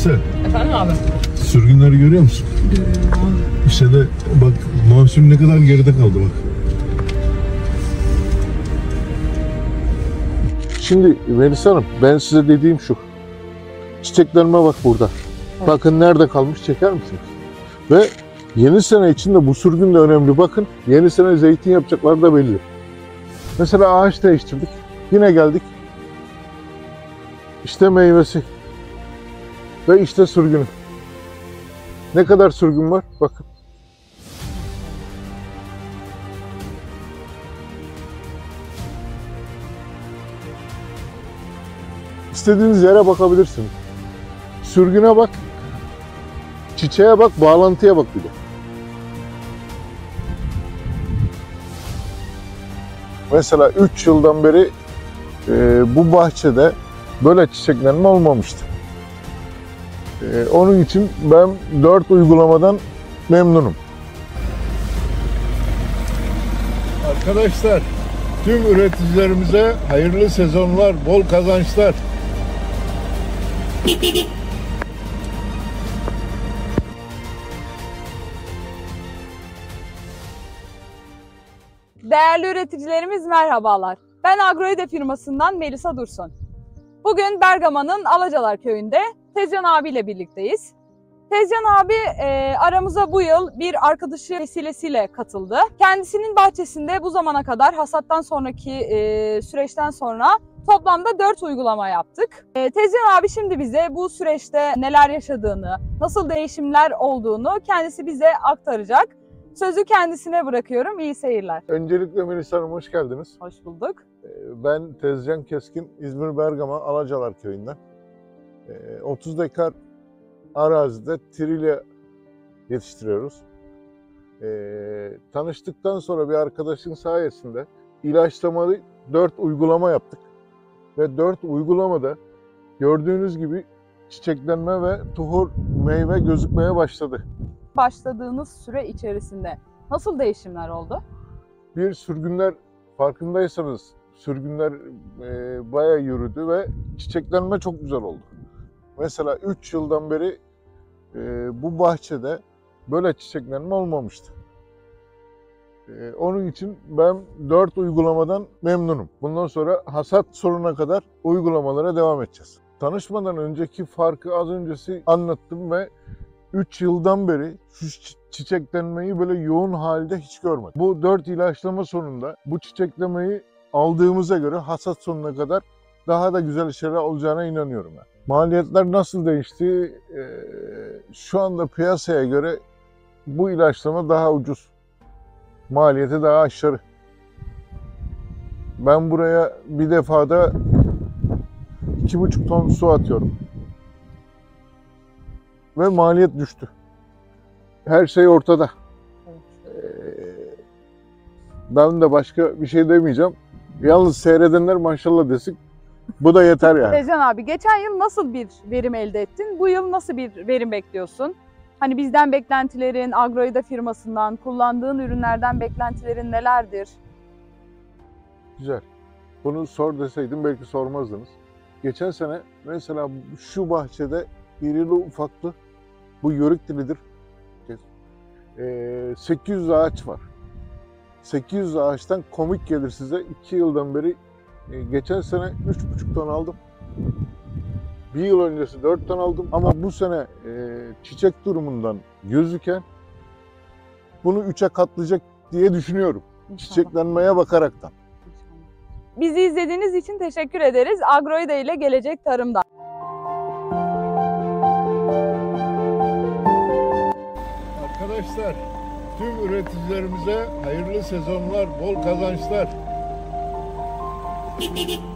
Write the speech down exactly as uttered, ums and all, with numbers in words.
Melisa, Efendim abi? sürgünleri görüyor musun? Görüyorum abi. İşte de bak, mahsul ne kadar geride kaldı bak. Şimdi Melisa Hanım, ben size dediğim şu. Çiçeklenme bak burada. Evet. Bakın nerede kalmış, çeker misiniz? Ve yeni sene için de bu sürgün de önemli. Bakın yeni sene zeytin yapacaklar da belli. Mesela ağaç değiştirdik. Yine geldik. İşte meyvesi. Ve işte sürgünü. Ne kadar sürgün var? Bakın. İstediğiniz yere bakabilirsiniz. Sürgüne bak. Çiçeğe bak, bağlantıya bak bir de. Mesela üç yıldan beri e, bu bahçede böyle çiçeklenme olmamıştı. E, onun için ben dört uygulamadan memnunum. Arkadaşlar, tüm üreticilerimize hayırlı sezonlar, bol kazançlar. Değerli üreticilerimiz merhabalar. Ben Agroide firmasından Melisa Dursun. Bugün Bergama'nın Alacalar köyünde Tezcan abiyle birlikteyiz. Tezcan abi e, aramıza bu yıl bir arkadaşı vesilesiyle katıldı. Kendisinin bahçesinde bu zamana kadar hasattan sonraki e, süreçten sonra toplamda dört uygulama yaptık. E, Tezcan abi şimdi bize bu süreçte neler yaşadığını, nasıl değişimler olduğunu kendisi bize aktaracak. Sözü kendisine bırakıyorum. İyi seyirler. Öncelikle Melisa Hanım, hoş geldiniz. Hoş bulduk. Ben Tezcan Keskin, İzmir Bergama Alacalar köyünden. otuz dekar arazide trilya yetiştiriyoruz. Tanıştıktan sonra bir arkadaşın sayesinde ilaçlamalı dört uygulama yaptık. Ve dört uygulamada gördüğünüz gibi çiçeklenme ve tuhur meyve gözükmeye başladı. Başladığınız süre içerisinde nasıl değişimler oldu? Bir, sürgünler, farkındaysanız sürgünler e, bayağı yürüdü ve çiçeklenme çok güzel oldu. Mesela üç yıldan beri e, bu bahçede böyle çiçeklenme olmamıştı. E, onun için ben dört uygulamadan memnunum. Bundan sonra hasat sonuna kadar uygulamalara devam edeceğiz. Tanışmadan önceki farkı az öncesi anlattım ve üç yıldan beri şu çiçeklenmeyi böyle yoğun halde hiç görmedim. Bu dört ilaçlama sonunda bu çiçeklemeyi aldığımıza göre hasat sonuna kadar daha da güzel şeyler olacağına inanıyorum ben. Maliyetler nasıl değişti? Ee, şu anda piyasaya göre bu ilaçlama daha ucuz. Maliyeti daha aşağı. Ben buraya bir defada iki buçuk ton su atıyorum. Ve maliyet düştü. Her şey ortada. Evet. Ben de başka bir şey demeyeceğim. Yalnız seyredenler maşallah desin. Bu da yeter yani. Tezcan abi, geçen yıl nasıl bir verim elde ettin? Bu yıl nasıl bir verim bekliyorsun? Hani bizden beklentilerin, Agroide firmasından, kullandığın ürünlerden beklentilerin nelerdir? Güzel. Bunu sor deseydim belki sormazdınız. Geçen sene mesela şu bahçede irili ufaklı, bu yörük dilidir. sekiz yüz ağaç var. sekiz yüz ağaçtan komik gelir size. iki yıldan beri, geçen sene üç buçuk ton aldım. Bir yıl öncesi dört ton aldım. Ama bu sene çiçek durumundan gözüken bunu üçe katlayacak diye düşünüyorum. İnşallah. Çiçeklenmeye bakaraktan. Bizi izlediğiniz için teşekkür ederiz. Agroide ile gelecek tarımda. Arkadaşlar, tüm üreticilerimize hayırlı sezonlar, bol kazançlar.